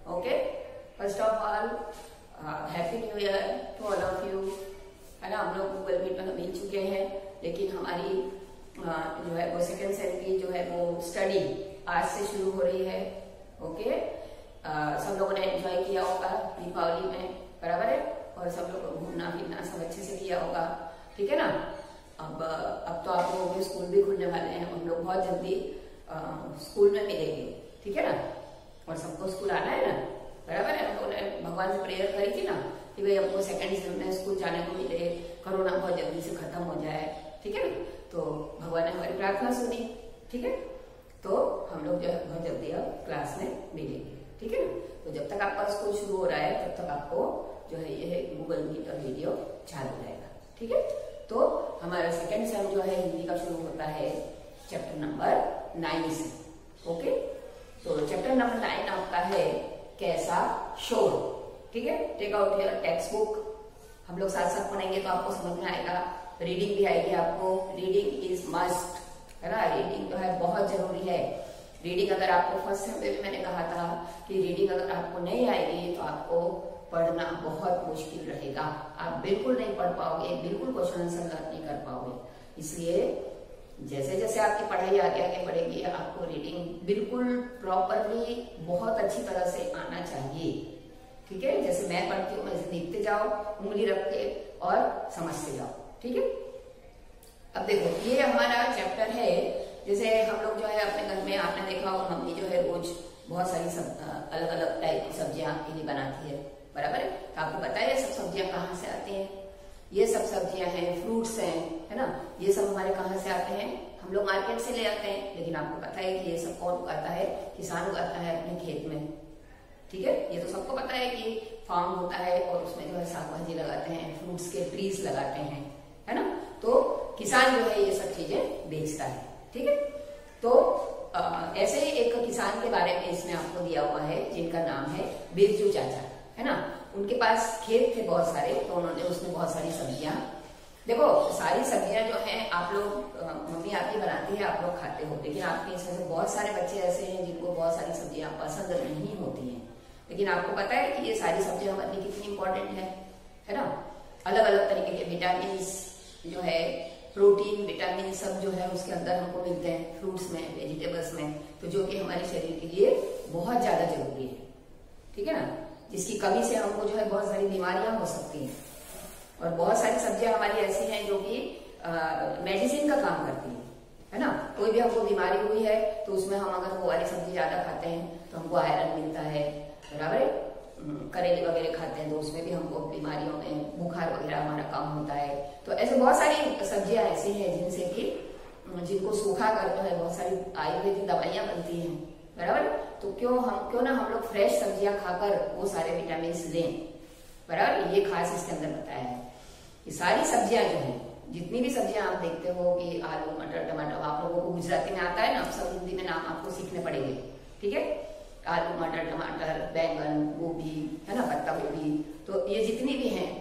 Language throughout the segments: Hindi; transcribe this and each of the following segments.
Okay, first of all happy new year to all of you. है ना, हम लोग गूगल मीट में मिल चुके हैं, लेकिन हमारी जो है वो सेकेंड सेम की जो है वो स्टडी आज से शुरू हो रही है। ओके, सब लोगों ने एंजॉय किया होगा दीपावली में, बराबर है, और सब लोग घूमना फिरना सब अच्छे से किया होगा, ठीक है ना। अब तो आप लोगों के स्कूल भी खुलने वाले हैं, हम लोग बहुत जल्दी स्कूल में मिलेंगे, ठीक है ना। और सबको स्कूल आना है ना, बराबर है। हम लोगों ने भगवान से प्रेयर करी थी ना कि भाई हमको सेकेंड सेम में स्कूल जाने को मिले, कोरोना बहुत जल्दी से खत्म हो जाए, ठीक है ना। तो भगवान ने हमारी प्रार्थना सुनी, ठीक है। तो हम लोग जो है बहुत जल्दी अब क्लास में मिलेंगे, ठीक है ना। तो जब तक आपका स्कूल शुरू हो रहा है तब तक आपको जो है ये गूगल मीट और वीडियो चालू रहेगा, ठीक है। तो हमारा सेकेंड सेम जो है हिंदी का शुरू होता है चैप्टर नंबर 9 से। ओके, तो चैप्टर नंबर 9 आपका है कैसा शोर, ठीक है। Take out your text book, हम लोग साथ साथ पढ़ेंगे तो आपको समझ में आएगा, रीडिंग भी आएगी आपको। रीडिंग इज मस्ट, है ना, रीडिंग जो है बहुत जरूरी है। रीडिंग अगर आपको फर्स्ट सेम में भी मैंने कहा था कि रीडिंग अगर आपको नहीं आएगी तो आपको पढ़ना बहुत मुश्किल रहेगा, आप बिल्कुल नहीं पढ़ पाओगे, बिल्कुल क्वेश्चन आंसर लर्न नहीं कर पाओगे। इसलिए जैसे जैसे आपकी पढ़ाई आगे आगे बढ़ेगी आपको रीडिंग बिल्कुल प्रॉपरली बहुत अच्छी तरह से आना चाहिए, ठीक है। जैसे मैं पढ़ती हूँ वैसे लिखते जाओ, उंगली रख के और समझते जाओ, ठीक है। अब देखो ये हमारा चैप्टर है। जैसे हम लोग जो है अपने घर में आपने देखा होगा मम्मी जो है रोज बहुत सारी अलग अलग टाइप की सब्जियां आपके लिए बनाती है, बराबर है। तो आपको पता है ये सब सब्जियां कहाँ से आती हैं? ये सब सब्जियां हैं, फ्रूट्स हैं, है ना, ये सब हमारे कहाँ से आते हैं? हम लोग मार्केट से ले आते हैं, लेकिन आपको पता है कि ये सब कौन उगाता है? किसान उगाता है अपने खेत में, ठीक है। ये तो सबको पता है कि फार्म होता है और उसमें जो है साग भाजी लगाते हैं, फ्रूट्स के ट्रीज लगाते हैं, है ना। तो किसान जो है ये सब चीजें बेचता है, ठीक है। तो ऐसे ही एक किसान के बारे में इसमें आपको दिया हुआ है जिनका नाम है बिरजू चाचा, है ना। उनके पास खेत थे बहुत सारे, तो उन्होंने उसमें बहुत सारी सब्जियां, देखो सारी सब्जियां जो हैं आप लोग मम्मी आपकी बनाती है, आप लोग खाते हो, लेकिन आपके इसमें से बहुत सारे बच्चे ऐसे हैं जिनको बहुत सारी सब्जियां पसंद नहीं होती हैं। लेकिन आपको पता है कि ये सारी सब्जियां हमारे लिए कितनी इंपॉर्टेंट है ना। अलग अलग तरीके के विटामिन जो है, प्रोटीन, विटामिन सब जो है उसके अंदर हमको मिलते हैं फ्रूट्स में, वेजिटेबल्स में, तो जो कि हमारे शरीर के लिए बहुत ज्यादा जरूरी है, ठीक है ना। जिसकी कमी से हमको जो है बहुत सारी बीमारियां हो सकती हैं। और बहुत सारी सब्जियां हमारी ऐसी हैं जो कि मेडिसिन का काम करती है ना। कोई भी हमको बीमारी हुई है तो उसमें हम अगर वो वाली सब्जी ज्यादा खाते हैं तो हमको आयरन मिलता है, बराबर है। करेले वगैरह खाते हैं तो उसमें भी हमको बीमारियों में बुखार वगैरह हमारा कम होता है। तो ऐसे बहुत सारी सब्जियां ऐसी हैं जिनसे कि जिनको सूखा कर जो है बहुत सारी आयुर्वेदिक दवाइयां बनती हैं, बराबर। तो क्यों ना हम लोग फ्रेश सब्जियां खाकर वो सारे विटामिन लें, बराबर। ये खास इसके अंदर बताया है कि सारी सब्जियां जो है, जितनी भी सब्जियां आप देखते हो कि आलू, मटर, टमाटर, आप लोगों को गुजराती में आता है ना, सब हिंदी में नाम आपको सीखने पड़ेंगे, ठीक है। आलू, मटर, टमाटर, बैंगन, गोभी, है ना, पत्ता गोभी, तो ये जितनी भी हैं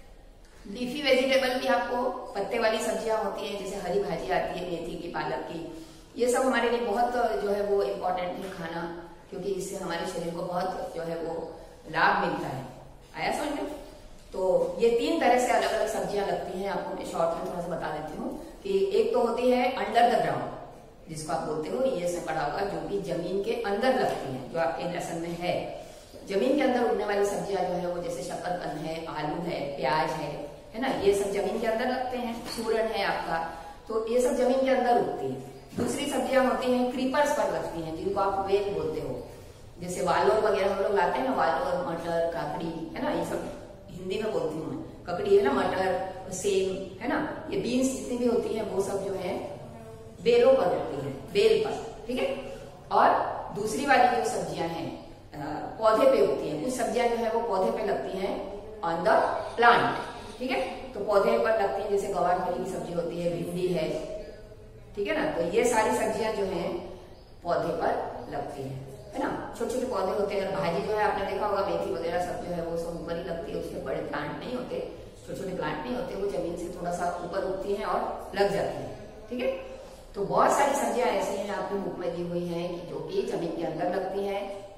लीफी वेजिटेबल भी आपको पत्ते वाली सब्जियां होती हैं, जैसे हरी भाजी आती है मेथी की, पालक की, ये सब हमारे लिए बहुत जो है वो इम्पोर्टेंट है खाना, क्योंकि इससे हमारे शरीर को बहुत जो है वो लाभ मिलता है। आया समझ में? तो ये 3 तरह से अलग अलग सब्जियां लगती हैं, आपको मैं शॉर्ट में थोड़ा सा बता देती हूँ कि एक तो होती है अंडर द ग्राउंड, जिसको आप बोलते हो, ये इसमें पढ़ा होगा, जो कि जमीन के अंदर लगती है, जो आपके लेसन में है। जमीन के अंदर उगने वाली सब्जियां जो है वो जैसे शकरकंद है, आलू है, प्याज है ना, ये सब जमीन के अंदर लगते हैं। सूरन है आपका, तो ये सब जमीन के अंदर उगती है। दूसरी सब्जियां होती हैं क्रीपर्स पर लगती हैं, जिनको आप वेल बोलते हो, जैसे वालोर वगैरह हम लोग लाते हैं ना, वालोर, मटर, काकड़ी, है ना, ये सब हिंदी में बोलती हूँ मैं, ककड़ी है ना, मटर, सेम, है ना, ये बीन्स जितनी भी होती है वो सब जो है बेलों पर होती है, बेल पर, ठीक है। और दूसरी वाली जो सब्जियां हैं पौधे पे होती हैं, कुछ सब्जियां जो है वो पौधे पे लगती हैं ऑन द प्लांट, ठीक है। तो पौधे पर लगती है, जैसे गवार फली की सब्जी होती है, भिंडी है, ठीक है ना। तो ये सारी सब्जियां जो हैं पौधे पर लगती है ना। छोटे छोटे पौधे होते हैं। भाजी जो है आपने देखा होगा, मेथी वगैरह सब जो है वो सब ऊपर ही लगती है, उसके बड़े प्लांट नहीं होते, छोटे छोटे प्लांट नहीं होते, वो जमीन से थोड़ा सा ऊपर उगती है और लग जाती है, ठीक है। तो बहुत सारी सब्जियां ऐसी हैं आपकी बुक में दी हुई हैं कि जो कि जमीन के अंदर लगती हैं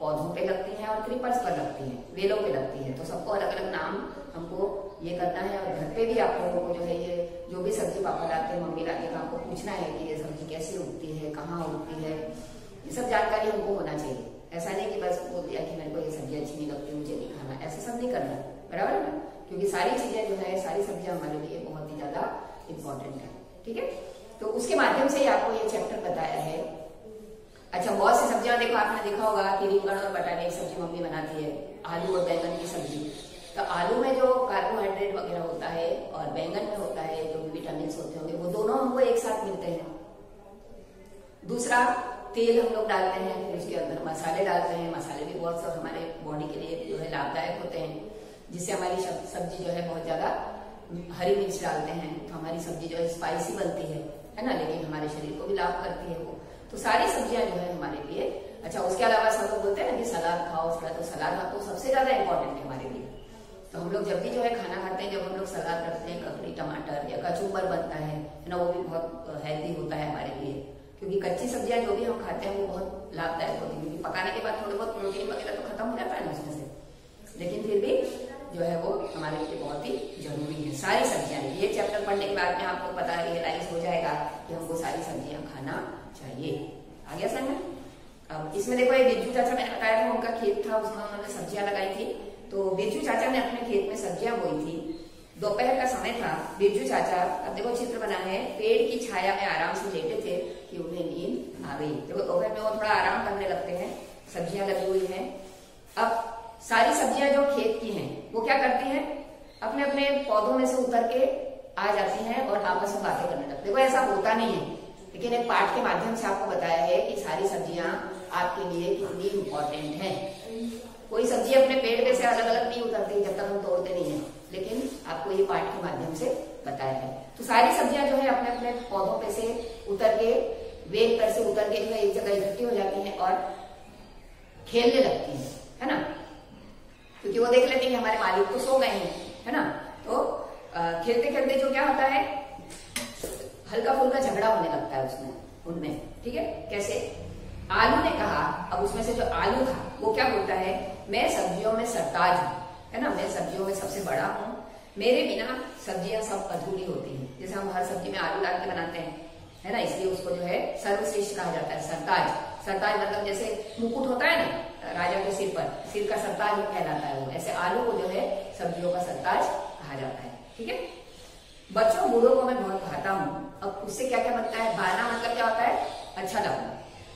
पौधों पे लगती हैं और क्रीपर्स पर लगती हैं, वेलों पे लगती है। तो सबको अलग अलग नाम हमको ये करना है। और घर पे भी आप लोगों को जो है ये जो भी सब्जी पापा लाते हैं, मम्मी लाते हैं, आपको पूछना है कि ये सब्जी कैसे उगती है, कहाँ उगती है, ये सब जानकारी हमको होना चाहिए। ऐसा नहीं कि बस बोल दिया कि मेरे को ये सब्जी अच्छी नहीं लगती, मुझे नहीं खाना, ऐसा सब नहीं करना, बराबर है ना। क्योंकि सारी चीजें जो है, सारी सब्जियां हमारे लिए बहुत ही ज्यादा इम्पोर्टेंट है, ठीक है। तो उसके माध्यम से ही आपको ये चैप्टर बताया है। अच्छा, बहुत सी सब्जियां देखो, आपने देखा होगा कि रिंगण और बटाटे की सब्जी मम्मी बनाती है, आलू और बैंगन की सब्जी। तो आलू में जो कार्बोहाइड्रेट वगैरह होता है और बैंगन में होता है जो विटामिन होते होंगे, वो दोनों हमको एक साथ मिलते हैं। दूसरा, तेल हम लोग डालते हैं, फिर उसके अंदर मसाले डालते हैं। मसाले भी बहुत सब हमारे बॉडी के लिए जो है लाभदायक होते हैं, जिससे हमारी सब्जी जो है बहुत ज्यादा, हरी मिर्च डालते हैं तो हमारी सब्जी जो है स्पाइसी बनती है ना, लेकिन हमारे शरीर को भी लाभ करती है वो। तो सारी सब्जियां जो है हमारे लिए। अच्छा, उसके अलावा सब लोग बोलते हैं ना कि सलाद खाओ, तो सलाद आपको सबसे ज्यादा इंपॉर्टेंट है हमारे लिए। तो हम लोग जब भी जो है खाना खाते हैं, जब हम लोग सलाद रखते हैं, ककड़ी, टमाटर या कचुम्बर बनता है ना, वो भी बहुत हेल्दी होता है हमारे लिए। क्योंकि कच्ची सब्जियां जो भी हम खाते हैं वो बहुत लाभदायक होती है, क्योंकि पकाने के बाद थोड़े बहुत प्रोटीन वगैरह तो खत्म हो जाता है ना उसमें से, लेकिन फिर भी जो है वो हमारे लिए बहुत ही जरूरी है सारी सब्जियां। ये चैप्टर पढ़ने के बाद में आपको पता रियलाइज हो जाएगा कि हमको सारी सब्जियां खाना चाहिए। आ गया समझ में। अब इसमें देखो, ये बिरजू चाचा मैंने बताया था, उनका खेत था, उसमें उन्होंने सब्जियां लगाई थी। तो बिरजू चाचा ने अपने खेत में सब्जियां बोई थी। दोपहर का समय था। बिरजू चाचा, अब देखो चित्र बना है, पेड़ की छाया में आराम से लेटे थे कि उन्हें नींद आ गई। देखो दोपहर में वो थोड़ा आराम करने लगते हैं, सब्जियां लगी हुई हैं। अब सारी सब्जियां जो खेत की हैं वो क्या करती हैं, अपने अपने पौधों में से उतर के आ जाती हैं और आपस में बातें करने लगती। देखो ऐसा होता नहीं है, लेकिन एक पाठ के माध्यम से आपको बताया है कि सारी सब्जियां आपके लिए कितनी इंपॉर्टेंट हैं। कोई सब्जी अपने पेड़ में से अलग अलग नहीं उतरती जब तक हम तोड़ते नहीं है, लेकिन आपको ये पाठ के माध्यम से बताया है। तो सारी सब्जियां जो है अपने अपने पौधों पे से उतर के, वेल पर से उतर के जो है एक जगह इकट्ठी हो जाती हैं और खेलने लगती है ना। क्योंकि वो देख लेते हैं कि हमारे मालिक तो सो गए हैं, है ना। तो खेलते खेलते जो क्या होता है, हल्का फुल्का झगड़ा होने लगता है उसमें, उनमें, ठीक है। कैसे? आलू ने कहा, अब उसमें से जो आलू था वो क्या बोलता है, मैं सब्जियों में सरताज हूँ, है ना, मैं सब्जियों में सबसे बड़ा हूँ, मेरे बिना सब्जियां सब अधूरी होती हैं। जैसे हम हर सब्जी में आलू डाल के बनाते हैं, है ना, इसलिए उसको जो है सर्वश्रेष्ठ कहा जाता है, सरताज। सरताज मतलब जैसे मुकुट होता है ना राजा के सिर पर, सिर का सरताज कहलाता है वो, ऐसे आलू को जो है सब्जियों का सरताज कहा जाता है, ठीक है। बच्चों, बूढ़ों को मैं बहुत भाता हूँ। अब उससे क्या क्या बनता है, भाना मतलब क्या होता है, अच्छा लगना।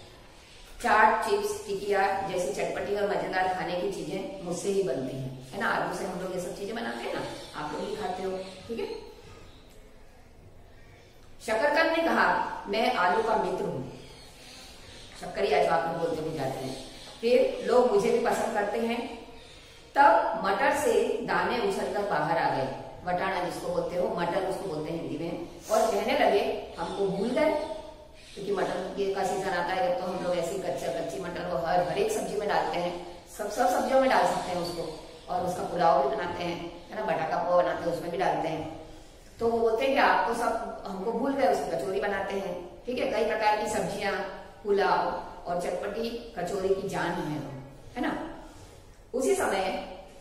चाट, चिप्स, टिकिया जैसी चटपटी और मजेदार खाने की चीजें मुझसे ही बनती हैं, है ना। आलू से हम लोग ये सब चीजें बनाते हैं ना, आप लोग भी खाते हो, ठीक है। शकरकंद ने कहा, मैं आलू का मित्र हूँ। शक्करिया जो आप लोग बोलते हुए जाते हैं। फिर लोग मुझे भी पसंद करते हैं। तब मटर से दाने उछलकर बाहर आ गए। वटाना जिसको बोलते हो, मटर उसको बोलते हैं हिंदी में। और कहने लगे, हमको भूल गए। क्योंकि मटर का सीजन आता है जब, तो हम लोग ऐसी कच्ची मटर को हर एक सब्जी में डालते हैं, सब सब्जियों में डाल सकते हैं उसको, और उसका पुलाव भी बनाते हैं, है ना, बटा का पुलाव बनाते हैं उसमें भी डालते हैं। तो वो बोलते हैं कि आप तो सब हमको भूल गए, उसकी कचौरी बनाते हैं, ठीक है। कई प्रकार की सब्जियां, पुलाव और चटपटी कचौरी की जान है ना। उसी समय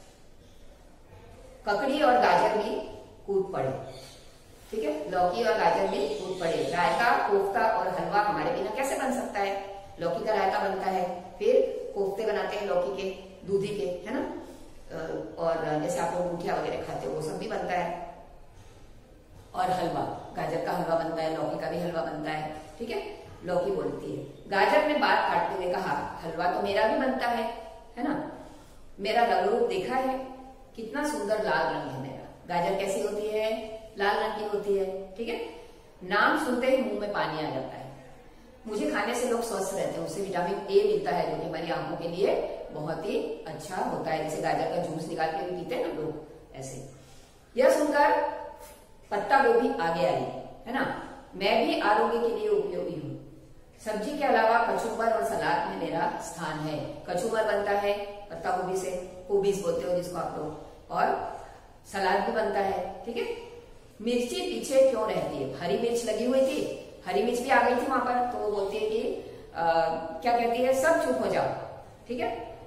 ककड़ी और गाजर भी कूद पड़े, ठीक है। लौकी और गाजर भी कूद पड़े। रायता, कोफ्ता और हलवा हमारे बिना कैसे बन सकता है। लौकी का रायता बनता है, फिर कोफ्ते बनाते हैं लौकी के, दूधी के, है ना। और जैसे आप लोग मुठिया वगैरह खाते हो वो सब भी बनता है। और हलवा, गाजर का हलवा बनता है, लौकी का भी हलवा बनता है, ठीक है। लौकी बोलती है, गाजर ने बात काटते हुए कहा, हलवा तो मेरा भी बनता है ना। मेरा रंग रूप देखा है, कितना सुंदर लाल रंग है मेरा। गाजर कैसी होती है, लाल रंग की होती है, ठीक है। नाम सुनते ही मुंह में पानी आ जाता है। मुझे खाने से लोग स्वस्थ रहते हैं, उससे विटामिन ए मिलता है जो कि हमारी आंखों के लिए बहुत ही अच्छा होता है। जैसे गाजर का जूस निकाल के भी पीते हैं ना लोग, ऐसे। यह सुनकर पत्ता गोभी आगे आई, है ना। मैं भी आरोग्य के लिए उपयोगी हूँ। सब्जी के अलावा कचुम्बर और सलाद में मेरा स्थान है। कचुम्बर बनता है पत्ता गोभी से, कोबीज बोलते हो जिसको आप लोग, और सलाद भी बनता है, ठीक है। मिर्ची पीछे क्यों रहती है, हरी मिर्च लगी हुई थी, हरी मिर्च भी आ गई थी वहां पर, तो वो बोलती है कि क्या कहती है, सब चुप हो जाओ, ठीक है।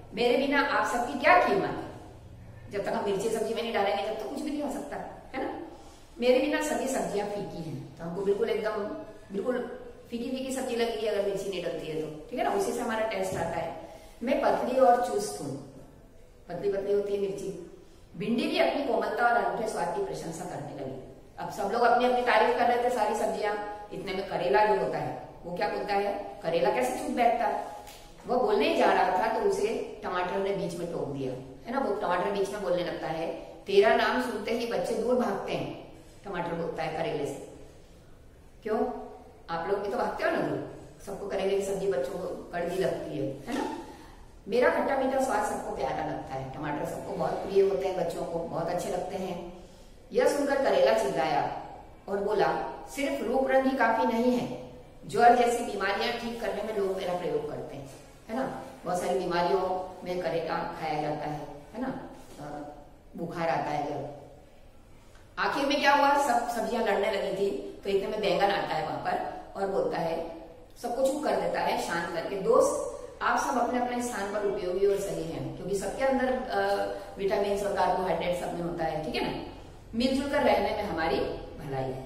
मेरे बिना आप सबकी क्या कीमत है? जब तक हम मिर्ची सब्जी में नहीं डालेंगे जब तक कुछ भी नहीं हो सकता, है ना। मेरे बिना सभी सब्जियां फीकी हैं, तो हमको बिल्कुल एकदम बिल्कुल फीकी फीकी सब्जी लगेगी अगर मिर्ची नहीं डलती है तो, ठीक है ना। उसी से हमारा टेस्ट आता है। मैं पतली और चुस्त हूँ, पतली पतली होती है मिर्ची। भिंडी भी अपनी कोमलता और अनूठे स्वाद की प्रशंसा करने लगी। अब सब लोग अपनी अपनी तारीफ कर रहे थे सारी सब्जियां, इतने में करेला जो होता है वो क्या बोलता है, करेला कैसे चुप बैठता है। वो बोलने ही जा रहा था तो उसे टमाटर ने बीच में टोक दिया, है ना। वो टमाटर बीच में बोलने लगता है, तेरा नाम सुनते ही बच्चे दूर भागते हैं। टमाटर बोलता है करेले से, क्यों? आप लोग भी तो भागते हो ना दूर, सबको करेले की सब्जी बच्चों को कड़वी लगती है ना। मेरा खट्टा मीठा स्वाद सबको प्यारा लगता है। टमाटर सबको बहुत प्रिय होते हैं, बच्चों को बहुत अच्छे लगते हैं। यह सुनकर करेला चिल्लाया और बोला, सिर्फ रूप रंग ही काफी नहीं है, ज्वर जैसी बीमारियां ठीक करने में लोग मेरा प्रयोग करते हैं, है ना। बहुत सारी बीमारियों में करेला खाया जाता है ना। बुखार आता है जब। आखिर में क्या हुआ, सब सब्जियां लड़ने लगी थी तो इतने में बैंगन आता है वहां पर और बोलता है, सबको चुप कर देता है शांत करके, दोस्त आप सब अपने अपने स्थान पर उपयोगी और सही हैं, क्योंकि सबके अंदर विटामिन और कार्बोहाइड्रेट सब में होता है, ठीक है ना। मिलजुल कर रहने में हमारी भलाई है।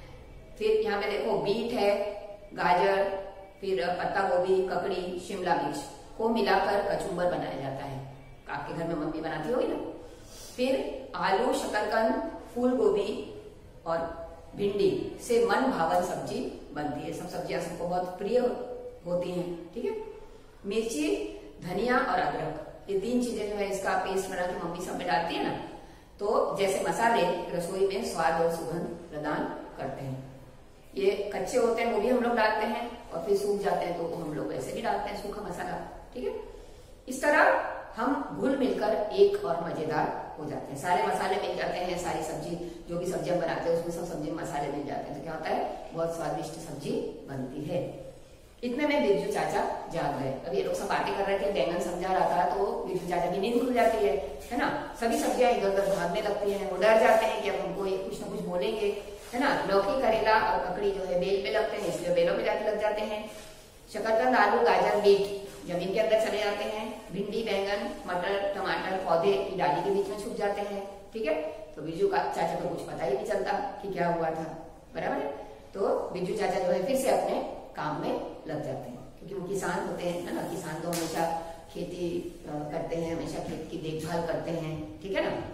फिर यहाँ पे देखो बीट है, गाजर, फिर पत्ता गोभी, ककड़ी, शिमला मिर्च को मिलाकर कचुम्बर बनाया जाता है। आपके घर में मम्मी बनाती होगी ना। फिर आलू, शकरकंद, फूल गोभी और भिंडी से मन भावन सब्जी बनती है। सब सब्जियां सबको बहुत प्रिय होती हैं, ठीक है। मिर्ची, धनिया और अदरक, ये तीन चीजें जो है इसका पेस्ट बना के मम्मी सब में डालती है ना, तो जैसे मसाले रसोई में स्वाद और सुगंध प्रदान करते हैं। ये कच्चे होते हैं वो भी हम लोग डालते हैं और फिर सूख जाते हैं तो हम लोग वैसे भी डालते हैं सूखा मसाला, ठीक है। इस तरह हम घुल मिलकर एक और मजेदार हो जाते हैं। सारे मसाले मिल जाते हैं, सारी सब्जी जो भी सब्जियां बनाते हैं उसमें सब सब्जी मसाले मिल जाते हैं, तो क्या होता है, बहुत स्वादिष्ट सब्जी बनती है। इतने में बिरजू चाचा जाग गए। अब ये लोग सब बातें कर रहे थे, बैंगन समझा रहा था, तो बिरजू चाचा की नींद खुल जाती है ना। सभी सब्जियां इधर उधर भागने लगती हैं, वो डर जाते हैं कि अब हमको ये कुछ ना कुछ बोलेंगे, है ना। लौकी, करेला और ककड़ी जो है बेल पे लगते हैं, इसलिए बेलों में जाके लग जाते हैं। शकरकंद, आलू, गाजर, बीट जमीन के अंदर चले जाते हैं। भिंडी, बैंगन, मटर, टमाटर पौधे की डाली के बीच में छुप जाते हैं, ठीक है। तो बिरजू का चाचा को कुछ पता ही नहीं चलता कि क्या हुआ था, बराबर है। तो बिरजू चाचा जो है फिर से अपने काम में लग जाते हैं, क्योंकि वो किसान होते हैं, है ना। किसान तो हमेशा खेती करते हैं, हमेशा खेत की देखभाल करते हैं, ठीक है ना।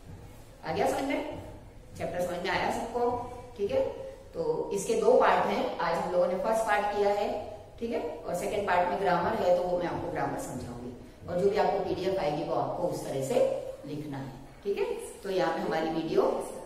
आ गया समझ में? चैप्टर समझ में आया सबको, ठीक है। तो इसके दो पार्ट हैं, आज हम लोगों ने फर्स्ट पार्ट किया है, ठीक है। और सेकंड पार्ट में ग्रामर है, तो वो मैं आपको ग्रामर समझाऊंगी, और जो भी आपको पीडीएफ आएगी वो आपको उस तरह से लिखना है, ठीक है। तो यहाँ पे हमारी वीडियो